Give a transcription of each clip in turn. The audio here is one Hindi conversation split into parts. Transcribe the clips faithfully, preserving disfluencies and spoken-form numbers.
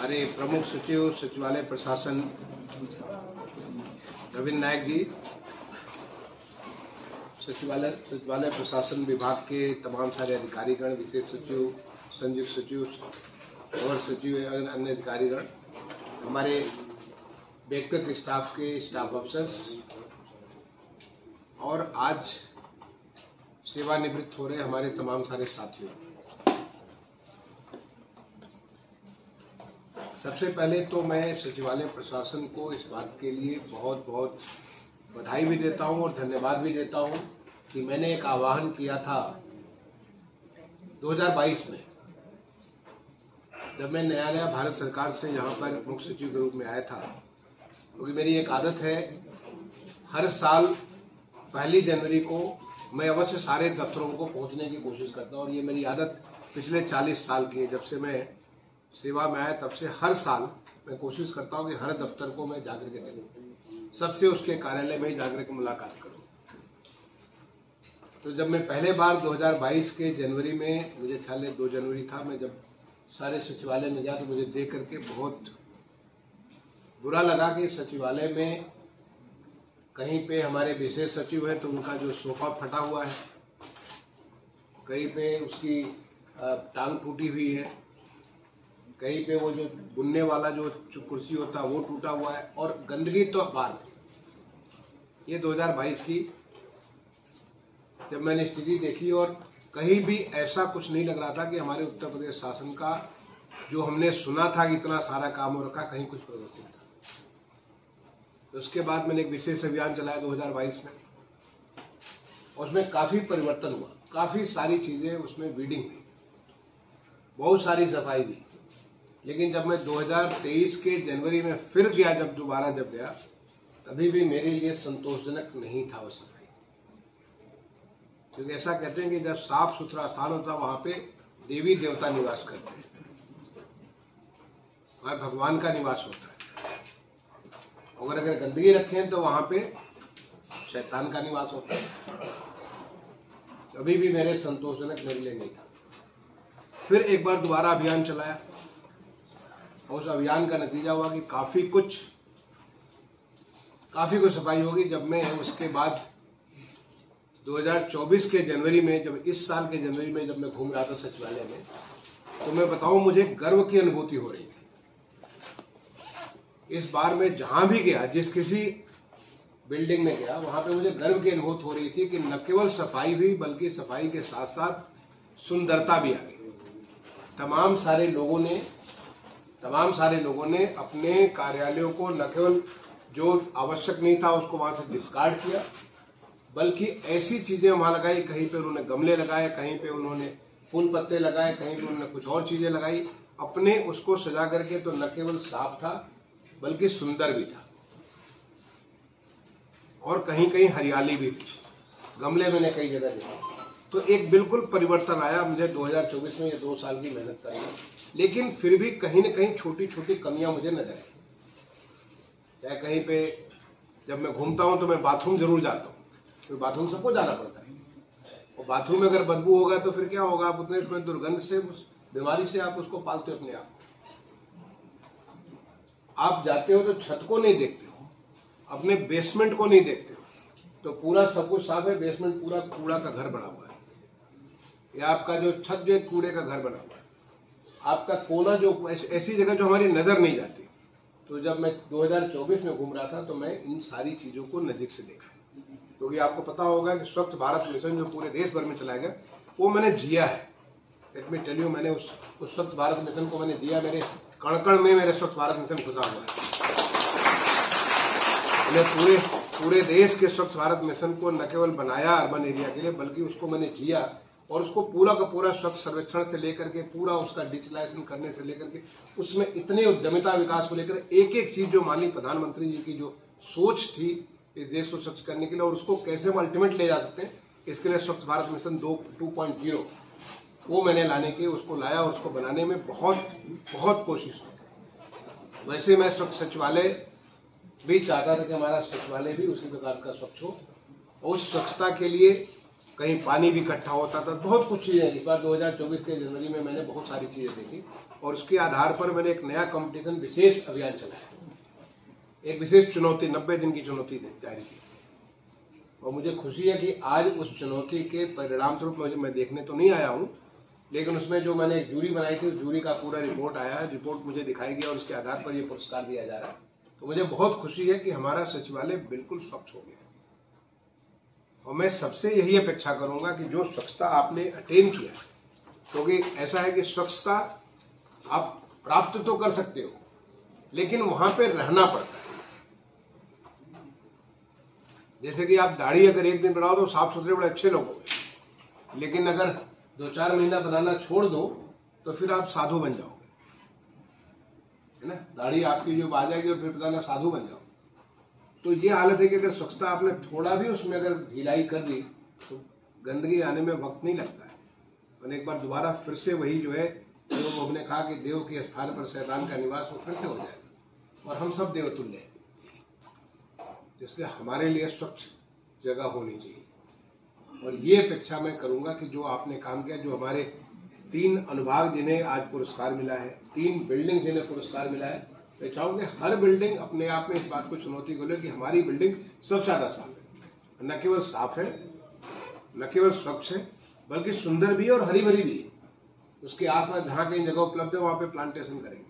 हमारे प्रमुख सचिव सचिवालय प्रशासन रविंद्र नायक जी, सचिवालय सचिवालय प्रशासन विभाग के तमाम सारे अधिकारीगण, विशेष सचिव, संयुक्त सचिव और सचिव एवं अन्य अधिकारीगण, हमारे व्यक्तिगत स्टाफ के स्टाफ अफसर्स और आज सेवानिवृत्त हो रहे हमारे तमाम सारे साथियों, सबसे पहले तो मैं सचिवालय प्रशासन को इस बात के लिए बहुत बहुत बधाई भी देता हूं और धन्यवाद भी देता हूं कि मैंने एक आह्वान किया था दो हज़ार बाईस में, जब मैं नया नया भारत सरकार से यहाँ पर मुख्य सचिव के रूप में आया था, क्योंकि तो मेरी एक आदत है, हर साल पहली जनवरी को मैं अवश्य सारे दफ्तरों को पहुंचने की कोशिश करता हूं और ये मेरी आदत पिछले चालीस साल की है। जब से मैं सेवा में आया तब से हर साल मैं कोशिश करता हूं कि हर दफ्तर को मैं जाकर के देखूं, सबसे उसके कार्यालय में ही जाकर के मुलाकात करूं। तो जब मैं पहले बार दो हज़ार बाईस के जनवरी में, मुझे ख्याल है दो जनवरी था, मैं जब सारे सचिवालय में गया तो मुझे देख करके बहुत बुरा लगा कि सचिवालय में कहीं पे हमारे विशेष सचिव है तो उनका जो सोफा फटा हुआ है, कहीं पे उसकी टांग टूटी हुई है, कहीं पे वो जो बुनने वाला जो कुर्सी होता है वो टूटा हुआ है और गंदगी तो बात थी। ये दो हज़ार बाईस की जब मैंने स्थिति देखी और कहीं भी ऐसा कुछ नहीं लग रहा था कि हमारे उत्तर प्रदेश शासन का जो हमने सुना था कि इतना सारा काम हो रखा, कहीं कुछ प्रदर्शित था। तो उसके बाद मैंने एक विशेष अभियान चलाया दो हज़ार बाईस में और उसमें काफी परिवर्तन हुआ, काफी सारी चीजें उसमें वीडिंग हुई, बहुत सारी सफाई हुई। लेकिन जब मैं दो हज़ार तेईस के जनवरी में फिर गया, जब दोबारा जब गया, तभी भी मेरे लिए संतोषजनक नहीं था वो सफाई, क्योंकि ऐसा कहते हैं कि जब साफ सुथरा स्थान होता है वहां पे देवी देवता निवास करते हैं, वहां भगवान का निवास होता है। अगर अगर गंदगी रखें तो वहां पे शैतान का निवास होता है। कभी भी मेरे संतोषजनक मेरे लिए नहीं था। फिर एक बार दोबारा अभियान चलाया, उस अभियान का नतीजा हुआ कि काफी कुछ काफी कुछ सफाई होगी। जब मैं उसके बाद दो हज़ार चौबीस के जनवरी में, जब इस साल के जनवरी में जब मैं घूम रहा था सचिवालय में, तो मैं बताऊं मुझे गर्व की अनुभूति हो रही थी। इस बार मैं जहां भी गया, जिस किसी बिल्डिंग में गया, वहां पे मुझे गर्व की अनुभूति हो रही थी कि न केवल सफाई हुई बल्कि सफाई के साथ साथ सुंदरता भी आ गई। तमाम सारे लोगों ने तमाम सारे लोगों ने अपने कार्यालयों को न केवल जो आवश्यक नहीं था उसको वहां से डिस्कार्ड किया, बल्कि ऐसी चीजें वहां लगाई, कहीं पे उन्होंने गमले लगाए, कहीं पे उन्होंने फूल पत्ते लगाए, कहीं पे उन्होंने कुछ और चीजें लगाई, अपने उसको सजा करके। तो न केवल साफ था बल्कि सुंदर भी था और कहीं कहीं हरियाली भी थी, गमले मैंने कई जगह देखा। तो एक बिल्कुल परिवर्तन आया मुझे दो हज़ार चौबीस में। ये दो साल की मेहनत करनी, लेकिन फिर भी कहीं न कहीं छोटी छोटी कमियां मुझे नजर आई। चाहे कहीं पे जब मैं घूमता हूं तो मैं बाथरूम जरूर जाता हूं, तो बाथरूम सबको जाना पड़ता है, और बाथरूम में अगर बदबू होगा तो फिर क्या होगा, आप उतने उसमें दुर्गंध से, उस बीमारी से आप उसको पालते हो अपने आप। आप जाते हो तो छत को नहीं देखते हो, अपने बेसमेंट को नहीं देखते हो, तो पूरा सब कुछ साफ है, बेसमेंट पूरा कूड़ा का घर बना हुआ है, या आपका जो छत जो कूड़े का घर बना हुआ है, आपका कोना जो ऐसी जगह जो हमारी नजर नहीं जाती। तो जब मैं दो हज़ार चौबीस में घूम रहा था तो मैं इन सारी चीजों को नजदीक से देखा, क्योंकि तो आपको पता होगा कि स्वच्छ भारत मिशन जो पूरे देश भर में चलाया गया, वो मैंने जिया है। लेट मी टेल यू, मैंने उस, उस स्वच्छ भारत मिशन को मैंने दिया, मेरे कण-कण में मेरे स्वच्छ भारत मिशन घुसा हुआ है। मैंने पूरे पूरे देश के स्वच्छ भारत मिशन को न केवल बनाया अर्बन एरिया के लिए, बल्कि उसको मैंने जिया और उसको पूरा का पूरा स्वच्छ सर्वेक्षण से लेकर के पूरा उसका डिजिटलाइजेशन करने से लेकर के उसमें इतने उद्यमिता विकास को लेकर एक एक चीज जो माननीय प्रधानमंत्री जी की जो सोच थी इस देश को स्वच्छ करने के लिए और उसको कैसे हम अल्टीमेट ले जा सकते हैं, इसके लिए स्वच्छ भारत मिशन दो टू पॉइंट जीरो वो मैंने लाने की उसको लाया और उसको बनाने में बहुत बहुत कोशिश की। वैसे मैं स्वच्छ सचिवालय भी चाहता था कि हमारा सचिवालय भी उसी प्रकार का स्वच्छ हो। उस स्वच्छता के लिए कहीं पानी भी इकट्ठा होता था, बहुत कुछ चीजें। इस बार दो हज़ार चौबीस के जनवरी में मैंने बहुत सारी चीजें देखी और उसके आधार पर मैंने एक नया कंपटीशन विशेष अभियान चलाया, एक विशेष चुनौती, नब्बे दिन की चुनौती जारी की। और मुझे खुशी है कि आज उस चुनौती के परिणाम स्वरूप मुझे मैं देखने तो नहीं आया हूँ, लेकिन उसमें जो मैंने एक जूरी बनाई थी, उस जूरी का पूरा रिपोर्ट आया है, रिपोर्ट मुझे दिखाई गया और उसके आधार पर ये पुरस्कार दिया जा रहा है। तो मुझे बहुत खुशी है कि हमारा सचिवालय बिल्कुल स्वच्छ हो गया। और मैं सबसे यही अपेक्षा करूंगा कि जो स्वच्छता आपने अटेन किया, क्योंकि तो ऐसा है कि स्वच्छता आप प्राप्त तो कर सकते हो, लेकिन वहां पे रहना पड़ता है। जैसे कि आप दाढ़ी अगर एक दिन बनाओ तो साफ सुथरे बड़े अच्छे लोग हो गए, लेकिन अगर दो चार महीना बनाना छोड़ दो तो फिर आप साधु बन जाओगे, है ना। दाढ़ी आपकी जो आ जाएगी और फिर बताना साधु बन जाओ। तो ये हालत है कि अगर स्वच्छता आपने थोड़ा भी उसमें अगर ढिलाई कर दी तो गंदगी आने में वक्त नहीं लगता है। और एक बार दोबारा फिर से वही जो है, जो हमने कहा कि देव के स्थान पर शैतान का निवास, वो फिर से हो जाएगा। और हम सब देवतुल्य हैं, इसलिए हमारे लिए स्वच्छ जगह होनी चाहिए। और ये अपेक्षा मैं करूंगा कि जो आपने काम किया, जो हमारे तीन अनुभाग जिन्हें आज पुरस्कार मिला है, तीन बिल्डिंग जिन्हें पुरस्कार मिला है, मैं चाहूंगा हर बिल्डिंग अपने आप में इस बात को चुनौती को ले कि हमारी बिल्डिंग सबसे ज्यादा साफ है। न केवल साफ है, न केवल स्वच्छ है, बल्कि सुंदर भी है और हरी भरी भी है। उसके आसपास जहां कहीं जगह उपलब्ध है वहां पे प्लांटेशन करेंगे।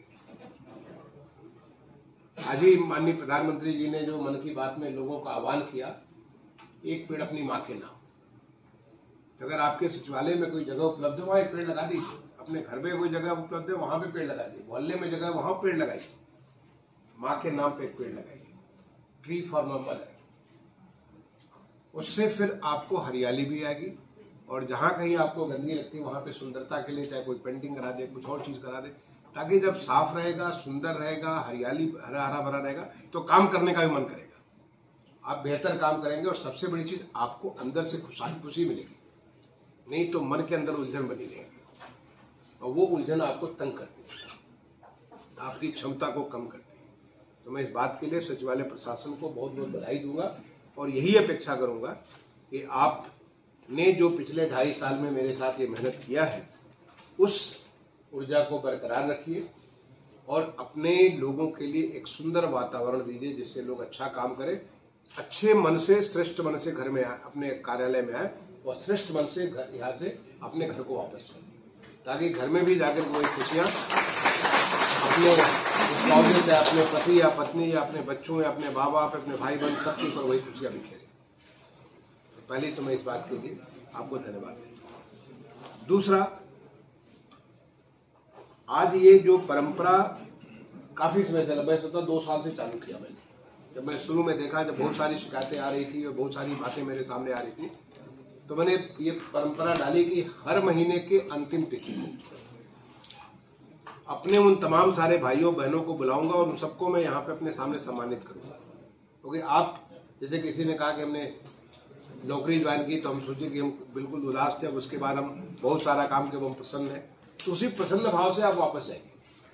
आज ही माननीय प्रधानमंत्री जी ने जो मन की बात में लोगों का आह्वान किया, एक पेड़ अपनी मां के नाम। अगर आपके सचिवालय में कोई जगह उपलब्ध है वहां एक पेड़ लगा दीजिए, अपने घर में कोई जगह उपलब्ध है वहां पे पेड़ लगा दीजिए, मोहल्ले में जगह वहां पेड़ लगाइए, मां के नाम पे एक पेड़ लगाइए, ट्री फॉर माय मदर। उससे फिर आपको हरियाली भी आएगी और जहां कहीं आपको गंदगी लगती है वहां पे सुंदरता के लिए चाहे कोई पेंटिंग करा दे, कुछ और चीज करा दे, ताकि जब साफ रहेगा, सुंदर रहेगा, हरियाली हरा हरा भरा रहेगा तो काम करने का भी मन करेगा। आप बेहतर काम करेंगे और सबसे बड़ी चीज आपको अंदर से खुशी खुशी मिलेगी। नहीं तो मन के अंदर उलझन बनी रहेगी और वो उलझन आपको तंग करती है, आपकी क्षमता को कम करती है। तो मैं इस बात के लिए सचिवालय प्रशासन को बहुत बहुत बधाई दूंगा और यही अपेक्षा करूंगा कि आपने जो पिछले ढाई साल में मेरे साथ ये मेहनत किया है, उस ऊर्जा को बरकरार रखिए और अपने लोगों के लिए एक सुंदर वातावरण दीजिए जिससे लोग अच्छा काम करें, अच्छे मन से, श्रेष्ठ मन से घर में आए, अपने कार्यालय में आए और श्रेष्ठ मन से घर यहाँ से अपने घर को वापस चले, ताकि घर में भी जाकर वही खुशियां अपने स्पाउसेस या अपने पति या पत्नी या अपने बच्चों या अपने माँ बाप, अपने भाई बहन, सबके ऊपर वही खुशियां बिखेरे। तो पहले तो मैं इस बात के लिए आपको धन्यवाद देता हूँ। दूसरा, आज ये जो परंपरा काफी समय से, मैं सोचा दो साल से चालू किया मैंने। जब मैं शुरू में देखा, जब बहुत सारी शिकायतें आ रही थी और बहुत सारी बातें मेरे सामने आ रही थी, तो मैंने ये परंपरा डाली कि हर महीने के अंतिम तिथि को अपने उन तमाम सारे भाइयों बहनों को बुलाऊंगा और उन सबको मैं यहाँ पे अपने सामने सम्मानित करूंगा। क्योंकि तो आप, जैसे किसी ने कहा कि हमने नौकरी ज्वाइन की तो हम सोचे कि हम बिल्कुल उदास थे, अब उसके बाद हम बहुत सारा काम किया, हम प्रसन्न है, तो उसी प्रसन्न भाव से आप वापस जाएंगे।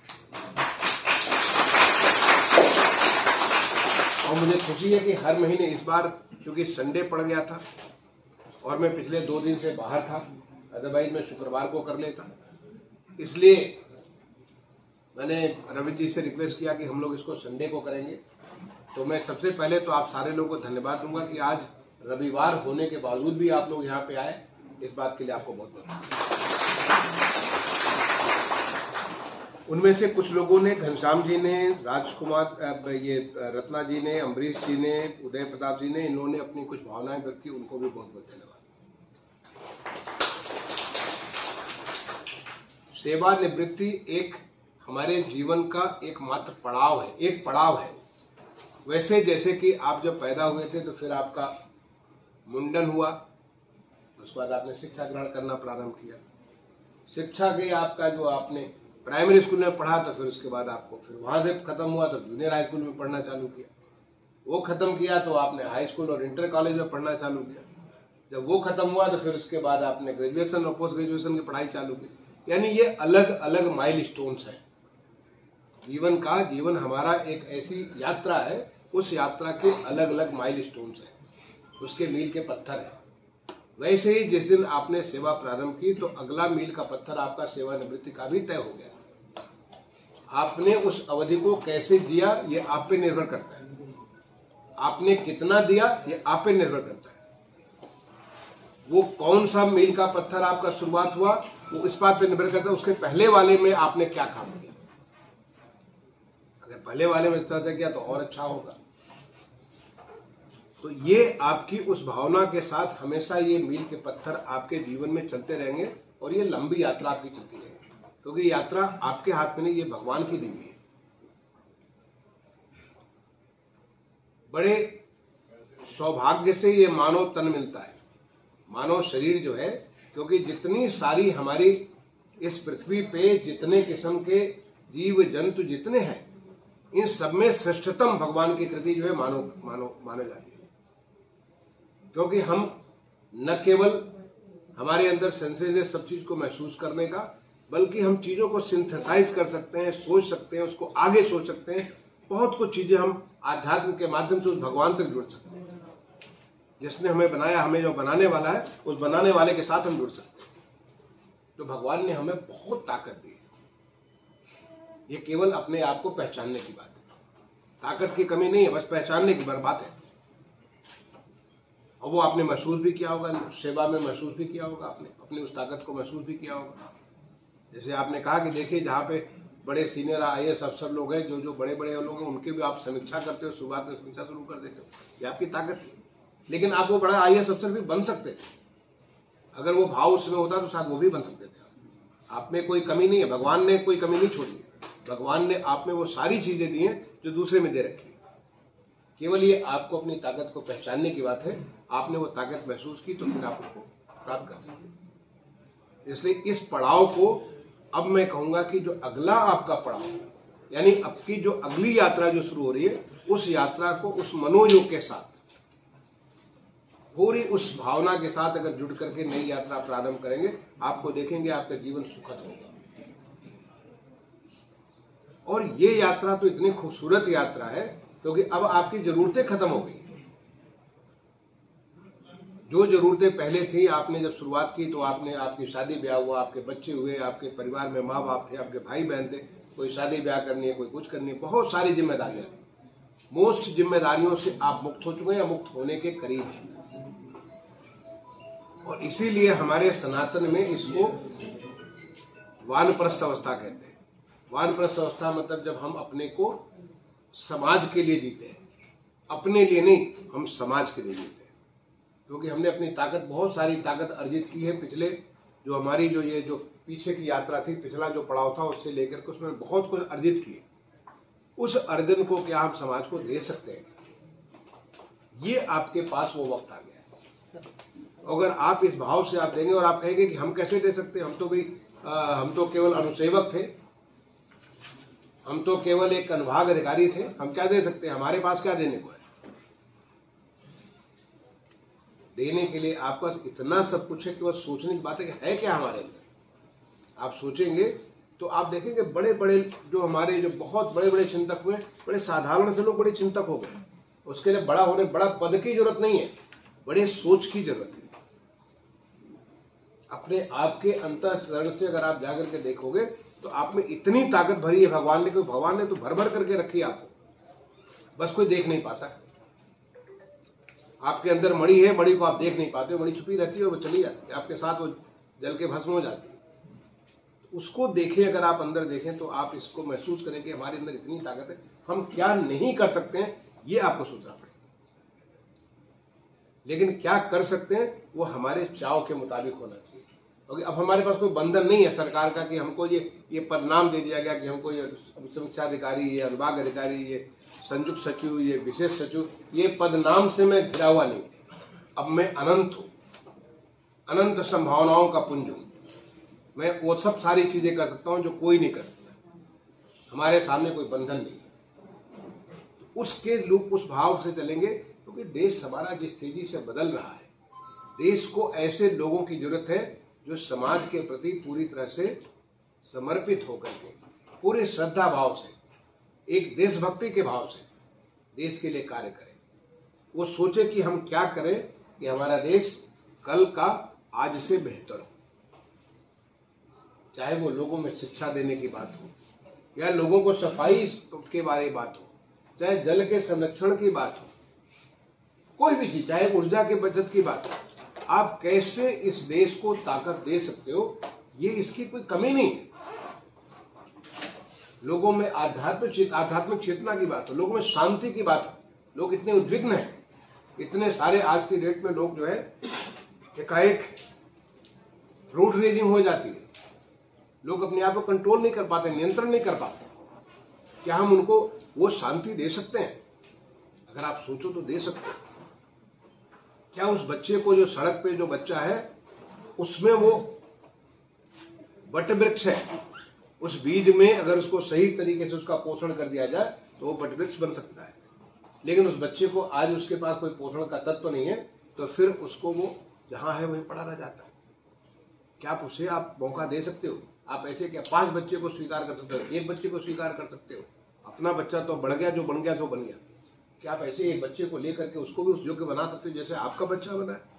और मुझे खुशी है कि हर महीने, इस बार क्योंकि संडे पड़ गया था और मैं पिछले दो दिन से बाहर था, अदरवाइज मैं शुक्रवार को कर लेता, इसलिए मैंने रविंद्र जी से रिक्वेस्ट किया कि हम लोग इसको संडे को करेंगे। तो मैं सबसे पहले तो आप सारे लोगों को धन्यवाद दूंगा कि आज रविवार होने के बावजूद भी आप लोग यहाँ पे आए, इस बात के लिए आपको बहुत बहुत। उनमें से कुछ लोगों ने, घनश्याम जी ने, राजकुमार, ये रत्ना जी ने, अम्बरीश जी ने, उदय प्रताप जी ने, इन्होंने अपनी कुछ भावनाएं व्यक्त की, उनको भी बहुत बहुत धन्यवाद। सेवा निवृत्ति एक हमारे जीवन का एकमात्र पड़ाव है, एक पड़ाव है। वैसे जैसे कि आप जब पैदा हुए थे तो फिर आपका मुंडन हुआ, उसके बाद आपने शिक्षा ग्रहण करना प्रारंभ किया, शिक्षा के आपका जो आपने प्राइमरी स्कूल में पढ़ा तो फिर उसके बाद आपको फिर वहां से खत्म हुआ तो जूनियर हाई स्कूल में पढ़ना चालू किया, वो खत्म किया तो आपने हाई स्कूल और इंटर कॉलेज में पढ़ना चालू किया, जब वो खत्म हुआ तो फिर उसके बाद आपने ग्रेजुएशन और पोस्ट ग्रेजुएशन की पढ़ाई चालू की। यानी ये अलग अलग माइल स्टोन्स है जीवन का। जीवन हमारा एक ऐसी यात्रा है, उस यात्रा के अलग अलग माइल स्टोन्स है, उसके मील के पत्थर है। वैसे ही जिस दिन आपने सेवा प्रारंभ की तो अगला मील का पत्थर आपका सेवानिवृत्ति का भी तय हो गया। आपने उस अवधि को कैसे जिया ये आप पे निर्भर करता है। आपने कितना दिया ये आप पे निर्भर करता है। वो कौन सा मील का पत्थर आपका शुरुआत हुआ वो इस बात पे निर्भर करता है उसके पहले वाले में आपने क्या काम किया। अगर पहले वाले में इस तरह से किया तो और अच्छा होगा। तो ये आपकी उस भावना के साथ हमेशा ये मील के पत्थर आपके जीवन में चलते रहेंगे और ये लंबी यात्रा आपकी चलती रहेगी, क्योंकि यात्रा आपके हाथ में नहीं, ये भगवान की दी हुई है। बड़े सौभाग्य से ये मानव तन मिलता है, मानव शरीर जो है, क्योंकि जितनी सारी हमारी इस पृथ्वी पे जितने किस्म के जीव जंतु जितने हैं, इन सब में श्रेष्ठतम भगवान की कृति जो है मानव मानव माने जाती है। क्योंकि हम न केवल हमारे अंदर सेंसेस है सब चीज को महसूस करने का, बल्कि हम चीजों को सिंथेसाइज कर सकते हैं, सोच सकते हैं, उसको आगे सोच सकते हैं। बहुत कुछ चीजें हम आध्यात्म के माध्यम से उस भगवान तक जुड़ सकते हैं। जिसने हमें बनाया, हमें जो बनाने वाला है, उस बनाने वाले के साथ हम जुड़ सकते हैं। तो भगवान ने हमें बहुत ताकत दी है। ये केवल अपने आप को पहचानने की बात है, ताकत की कमी नहीं है, बस पहचानने की बात है। और वो आपने महसूस भी किया होगा, सेवा में महसूस भी किया होगा, आपने अपनी उस ताकत को महसूस भी किया होगा। जैसे आपने कहा कि देखिए जहाँ पे बड़े सीनियर आई ए एस अफसर लोग हैं, जो जो बड़े बड़े लोग हैं, उनकी भी आप समीक्षा करते हो, शुरुआत में समीक्षा शुरू कर देते हो, ये आपकी ताकत है। लेकिन आप वो बड़ा आई ए एस अफसर भी बन सकते थे। अगर वो भाव उसमें होता तो शायद वो भी बन सकते थे। आप में कोई कमी नहीं है, भगवान ने कोई कमी नहीं छोड़ी है। भगवान ने आप में वो सारी चीजें दी हैं जो दूसरे में दे रखी है। केवल ये आपको अपनी ताकत को पहचानने की बात है। आपने वो ताकत महसूस की तो फिर आप उसको प्राप्त कर सकते। इसलिए इस पड़ाव को अब मैं कहूंगा कि जो अगला आपका पड़ाव, यानी अब की जो अगली यात्रा जो शुरू हो रही है, उस यात्रा को उस मनोयोग के साथ, पूरी उस भावना के साथ अगर जुड़ करके नई यात्रा प्रारंभ करेंगे, आपको देखेंगे आपका जीवन सुखद होगा। और ये यात्रा तो इतनी खूबसूरत यात्रा है क्योंकि अब आपकी जरूरतें खत्म हो गई। जो जरूरतें पहले थी, आपने जब शुरुआत की तो आपने आपकी शादी ब्याह हुआ, आपके बच्चे हुए, आपके परिवार में माँ बाप थे, आपके भाई बहन थे, कोई शादी ब्याह करनी है, कोई कुछ करनी है, बहुत सारी जिम्मेदारियां। मोस्ट जिम्मेदारियों से आप मुक्त हो चुके हैं या मुक्त होने के करीब हैं। और इसीलिए हमारे सनातन में इसको वानप्रस्थ अवस्था कहते हैं। वानप्रस्थ अवस्था मतलब जब हम अपने को समाज के लिए जीते हैं, अपने लिए नहीं, हम समाज के लिए जीते हैं। क्योंकि हमने अपनी ताकत, बहुत सारी ताकत अर्जित की है पिछले, जो हमारी जो ये जो पीछे की यात्रा थी, पिछला जो पड़ाव था, उससे लेकर के उसमें बहुत कुछ अर्जित किए। उस अर्जन को क्या हम समाज को दे सकते हैं? ये आपके पास वो वक्त आ गया है। अगर आप इस भाव से आप देंगे और आप कहेंगे कि हम कैसे दे सकते हैं, हम तो भी आ, हम तो केवल अनुसेवक थे, हम तो केवल एक अनुभाग अधिकारी थे, हम क्या दे सकते हैं? हमारे पास क्या देने को है? देने के लिए आपके पास इतना सब कुछ है कि बस सोचने की बात है कि है क्या हमारे अंदर। आप सोचेंगे तो आप देखेंगे बड़े बड़े जो हमारे जो बहुत बड़े बड़े चिंतक हुए, बड़े साधारण से लोग बड़े चिंतक हो गए। उसके लिए बड़ा होने, बड़ा पद की जरूरत नहीं है, बड़े सोच की जरूरत है। अपने आप के अंतःकरण से अगर आप जाकर के देखोगे तो आप में इतनी ताकत भरी है भगवान ने, क्योंकि भगवान ने तो भर भर करके रखी है आपको, बस कोई देख नहीं पाता। आपके अंदर मणि है, मणि को आप देख नहीं पाते, मणि छुपी रहती है और वो चली जाती है, आपके साथ वो जल के भस्म हो जाती है। उसको देखें, अगर आप अंदर देखें तो आप इसको महसूस करें कि हमारे अंदर इतनी ताकत है, हम क्या नहीं कर सकते हैं, ये आपको सोचना पड़ेगा। लेकिन क्या कर सकते हैं वो हमारे चाव के मुताबिक होना चाहिए। क्योंकि अब हमारे पास कोई बंधन नहीं है सरकार का कि हमको ये ये पदनाम दे दिया गया कि हमको ये समीक्षा अधिकारी, ये अनुभाग अधिकारी, ये संयुक्त सचिव, ये विशेष सचिव, ये पदनाम से मैं घिरा हुआ नहीं। अब मैं अनंत हूं, अनंत संभावनाओं का पुंज हूं। मैं वो सब सारी चीजें कर सकता हूं जो कोई नहीं कर सकता। हमारे सामने कोई बंधन नहीं। उसके लूप, उस भाव से चलेंगे, क्योंकि देश हमारा जिस तेजी से बदल रहा है, देश को ऐसे लोगों की जरूरत है जो समाज के प्रति पूरी तरह से समर्पित होकर के, पूरे श्रद्धा भाव से, एक देशभक्ति के भाव से देश के लिए कार्य करें। वो सोचे कि हम क्या करें कि हमारा देश कल का आज से बेहतर हो। चाहे वो लोगों में शिक्षा देने की बात हो, या लोगों को सफाई के बारे में बात हो, चाहे जल के संरक्षण की बात हो, कोई भी चीज, चाहे ऊर्जा की बचत की बात हो, आप कैसे इस देश को ताकत दे सकते हो, ये इसकी कोई कमी नहीं है। लोगों में आध्यात्मिक आध्यात्मिक चेतना की बात हो, लोगों में शांति की बात हो, लोग इतने उद्विग्न हैं, इतने सारे आज की डेट में लोग जो है एकाएक रोड रेजिंग हो जाती है, लोग अपने आप को कंट्रोल नहीं कर पाते, नियंत्रण नहीं कर पाते। क्या हम उनको वो शांति दे सकते हैं? अगर आप सोचो तो दे सकते हैं। क्या उस बच्चे को, जो सड़क पे जो बच्चा है, उसमें वो बट वृक्ष है, उस बीज में अगर उसको सही तरीके से उसका पोषण कर दिया जाए तो वो बट वृक्ष बन सकता है। लेकिन उस बच्चे को आज उसके पास कोई पोषण का तत्व नहीं है, तो फिर उसको वो जहां है वहीं पड़ा रह जाता है। क्या आप उसे आप मौका दे सकते हो? आप ऐसे क्या पांच बच्चे को स्वीकार कर सकते हो, एक बच्चे को स्वीकार कर सकते हो? अपना बच्चा तो बढ़ गया, जो बन गया तो बन गया। क्या आप ऐसे एक बच्चे को लेकर के उसको भी उस योग्य बना सकते हो जैसे आपका बच्चा बना है?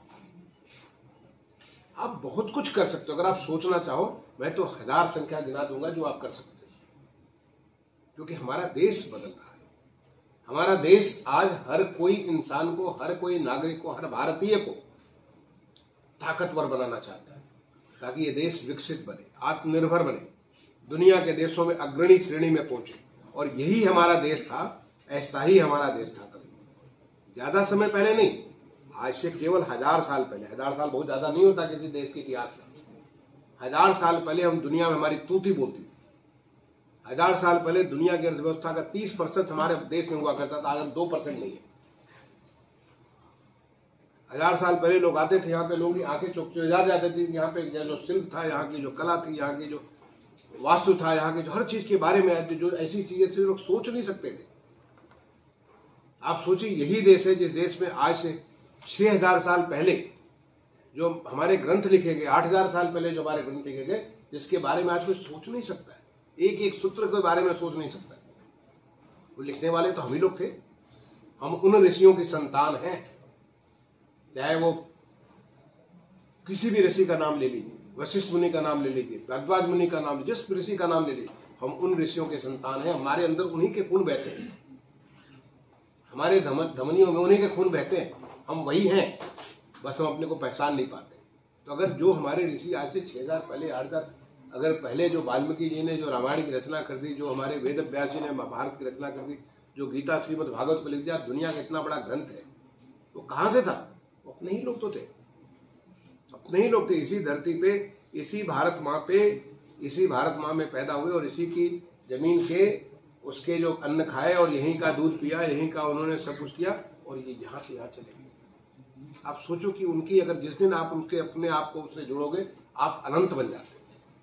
आप बहुत कुछ कर सकते हो अगर आप सोचना चाहो। मैं तो हजार संख्या गिना दूंगा जो आप कर सकते हो, क्योंकि हमारा देश बदल रहा है। हमारा देश आज हर कोई इंसान को, हर कोई नागरिक को, हर भारतीय को ताकतवर बनाना चाहता है, ताकि ये देश विकसित बने, आत्मनिर्भर बने, दुनिया के देशों में अग्रणी श्रेणी में पहुंचे। और यही हमारा देश था, ऐसा ही हमारा देश था कभी, ज्यादा समय पहले नहीं, आज से केवल हजार साल पहले। हजार साल बहुत ज्यादा नहीं होता किसी देश के इतिहास में। हजार साल पहले हम दुनिया में हमारी तूती बोलती थी। हजार साल पहले दुनिया की अर्थव्यवस्था का तीस परसेंट हमारे देश में हुआ करता था, आज हम दो परसेंट नहीं है। हजार साल पहले लोग आते थे यहाँ पे, लोगों की आंखें चौंका जाती थी। यहाँ पे जो शिल्प था, यहाँ की जो कला थी, यहाँ की जो वास्तु था, यहाँ की जो हर चीज के बारे में जो ऐसी चीजें थी लोग सोच नहीं सकते थे। आप सोचिए, यही देश है जिस देश में आज से छह हजार साल पहले जो हमारे ग्रंथ लिखे गए, आठ हजार साल पहले जो हमारे ग्रंथ लिखे गए, जिसके बारे में आज कोई सोच नहीं सकता है, एक एक सूत्र के बारे में सोच नहीं सकता है। वो लिखने वाले तो हम ही लोग थे। हम उन ऋषियों की संतान हैं, चाहे वो किसी भी ऋषि का नाम ले लीजिए, वशिष्ठ मुनि का नाम ले लीजिए, भारद्वाज मुनि का नाम, जिस ऋषि का नाम ले लीजिए, हम उन ऋषियों के संतान हैं। हमारे अंदर उन्हीं के खून बहते हैं, हमारे धमनियों में उन्हीं के खून बहते हैं। हम वही हैं, बस हम अपने को पहचान नहीं पाते। तो अगर जो हमारे ऋषि आज से छह हजार पहले, आठ हजार अगर पहले जो वाल्मीकि जी ने जो रामायण की रचना कर दी, जो हमारे वेद व्यास जी ने महाभारत की रचना कर दी, जो गीता श्रीमद् भागवत को लिख दिया, दुनिया का इतना बड़ा ग्रंथ है, वो कहां से था? वो अपने ही लोग तो थे, अपने ही लोग थे। इसी धरती पे, इसी भारत माँ पे, इसी भारत माँ में पैदा हुए और इसी की जमीन के उसके जो अन्न खाए और यहीं का दूध पिया, यहीं का उन्होंने सब कुछ किया और ये यहाँ से यहाँ चले गए। आप सोचो कि उनकी अगर जिस दिन आप उनके अपने आप को उससे जुड़ोगे, आप अनंत बन जाते।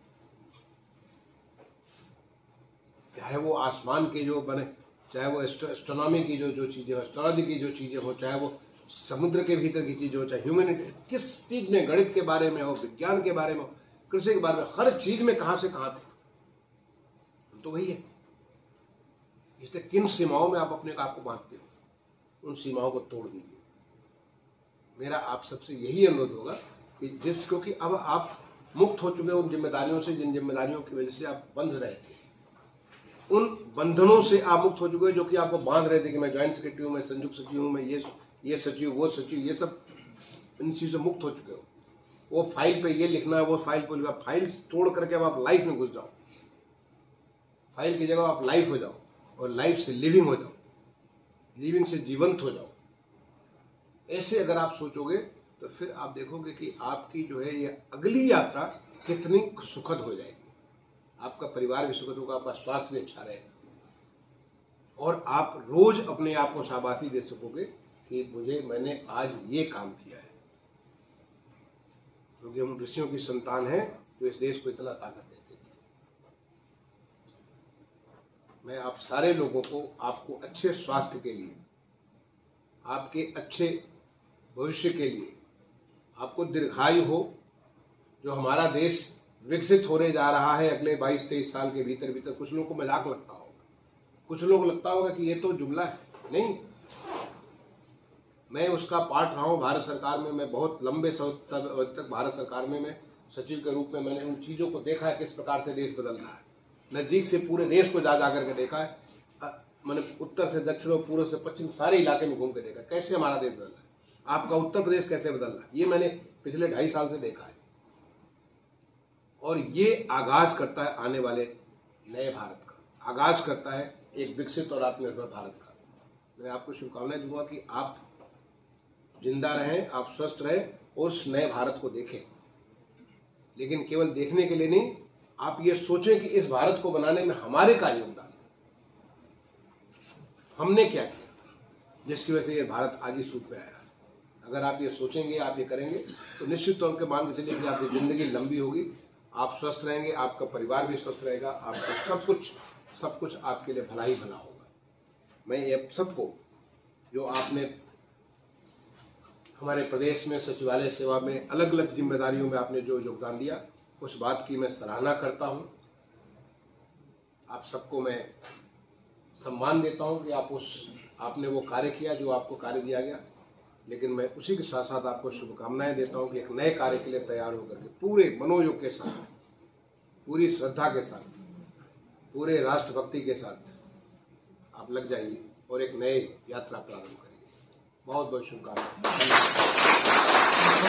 चाहे वो आसमान के जो बने, चाहे वो एस्ट्रोनॉमी की जो जो चीजें हो, एस्ट्रोलॉजी की जो चीजें हो, चाहे वो समुद्र के भीतर की चीज हो, चाहे ह्यूमैनिटी किस चीज में, गणित के बारे में हो, विज्ञान के बारे में हो, कृषि के बारे में, हर चीज में कहां से कहां थे, तो वही है। इसलिए किन सीमाओं में आप अपने आप को बांधते हो, उन सीमाओं को तोड़ दीजिए। मेरा आप सबसे यही अनुरोध होगा कि जिस, क्योंकि अब आप मुक्त हो चुके उन जिम्मेदारियों से, जिन जिम्मेदारियों की वजह से आप बंध रहे थे, उन बंधनों से आप मुक्त हो चुके हैं जो कि आपको बांध रहे थे कि मैं ज्वाइंट सेक्रेटरी हूं, मैं संयुक्त सचिव हूं, मैं ये ये सचिव, वो सचिव, ये सब इन चीजों से मुक्त हो चुके हो। वो फाइल पे ये लिखना है, वो फाइल पे लिखना, फाइल तोड़ करके अब आप लाइफ में घुस जाओ। फाइल की जगह आप लाइफ हो जाओ और लाइफ से लिविंग हो जाओ, लिविंग से जीवंत हो जाओ। ऐसे अगर आप सोचोगे तो फिर आप देखोगे कि आपकी जो है ये अगली यात्रा कितनी सुखद हो जाएगी। आपका परिवार भी सुखद होगा, आपका स्वास्थ्य भी अच्छा रहेगा और आप रोज अपने आप को शाबाशी दे सकोगे कि मुझे, मैंने आज ये काम किया है, क्योंकि हम ऋषियों की संतान हैं जो इस देश को इतना ताकत देते थे। मैं आप सारे लोगों को, आपको अच्छे स्वास्थ्य के लिए, आपके अच्छे भविष्य के लिए, आपको दीर्घायु हो, जो हमारा देश विकसित होने जा रहा है अगले बाईस तेईस साल के भीतर भीतर। कुछ लोगों को मजाक लगता होगा, कुछ लोग लगता होगा कि ये तो जुमला है। नहीं, मैं उसका पार्ट रहा हूं भारत सरकार में। मैं बहुत लंबे समय तक भारत सरकार में मैं सचिव के रूप में मैंने उन चीजों को देखा है, किस प्रकार से देश बदल रहा है। नजदीक से पूरे देश को जा जा करके देखा है, मैंने उत्तर से दक्षिण और पूर्व से पश्चिम सारे इलाके में घूम के देखा कैसे हमारा देश बदल रहा है, आपका उत्तर प्रदेश कैसे बदल रहा है, ये मैंने पिछले ढाई साल से देखा है। और ये आगाज करता है आने वाले नए भारत का, आगाज करता है एक विकसित और आत्मनिर्भर भारत का। मैं आपको शुभकामनाएं दूंगा कि आप जिंदा रहें, आप स्वस्थ रहें और उस नए भारत को देखें। लेकिन केवल देखने के लिए नहीं, आप ये सोचें कि इस भारत को बनाने में हमारे का योगदान, हमने क्या किया जिसकी वजह से ये भारत आज इस रूप में आया। अगर आप ये सोचेंगे, आप ये करेंगे, तो निश्चित तौर पर मान के चलिए कि आपकी जिंदगी लंबी होगी, आप स्वस्थ रहेंगे, आपका परिवार भी स्वस्थ रहेगा, आपका सब कुछ सब कुछ आपके लिए भला ही भला होगा। मैं ये सबको, जो आपने हमारे प्रदेश में सचिवालय सेवा में अलग अलग जिम्मेदारियों में आपने जो योगदान दिया, उस बात की मैं सराहना करता हूं। आप सबको मैं सम्मान देता हूं कि आप उस आपने वो कार्य किया जो आपको कार्य दिया गया। लेकिन मैं उसी के साथ साथ आपको शुभकामनाएं देता हूं कि एक नए कार्य के लिए तैयार होकर के पूरे मनोयोग के साथ, पूरी श्रद्धा के साथ, पूरे राष्ट्रभक्ति के साथ आप लग जाइए और एक नए यात्रा प्रारंभ करिए। बहुत बहुत शुभकामनाएं।